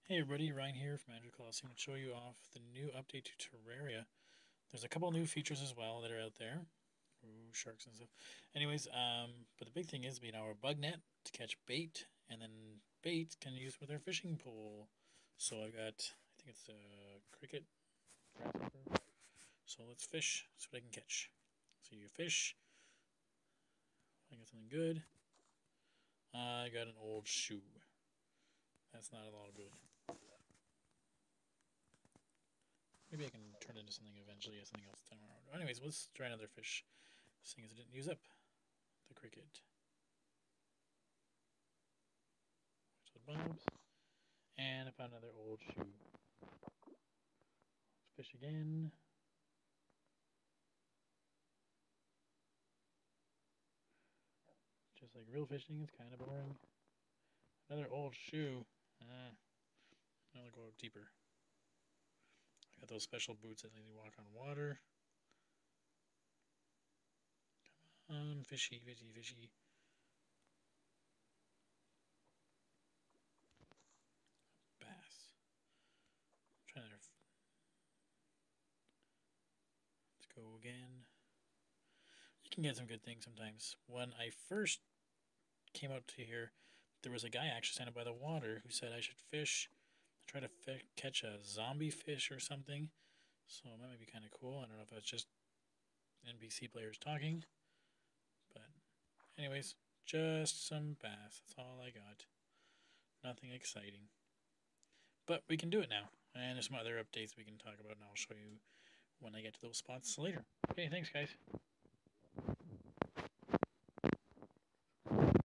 Hey everybody, Ryan here from Andrew Colosseum to show you off the new update to Terraria. There's a couple new features as well that are out there. Ooh, sharks and stuff. Anyways, but the big thing is we now have a bug net to catch bait, and then bait can use with our fishing pole. So I've got, I think it's a cricket, grasshopper. So let's fish, see what I can catch. So you fish, I got something good. I got an old shoe. That's not a lot of good. Maybe I can turn it into something eventually, something else tomorrow. Anyways, let's try another fish, seeing as I didn't use up the cricket. So bobs, and I found another old shoe. Let's fish again. Just like real fishing, it's kind of boring. Another old shoe. I'll go deeper. I got those special boots that let me walk on water. Come on, fishy, fishy, fishy. Bass. Try another. Let's go again. You can get some good things sometimes. When I first came out to here, there was a guy actually standing by the water who said I should fish, try to catch a zombie fish or something. So that might be kind of cool. I don't know if that's just NPC players talking, but anyways, just some bass. That's all I got. Nothing exciting. But we can do it now. And there's some other updates we can talk about, and I'll show you when I get to those spots later. Okay, thanks, guys.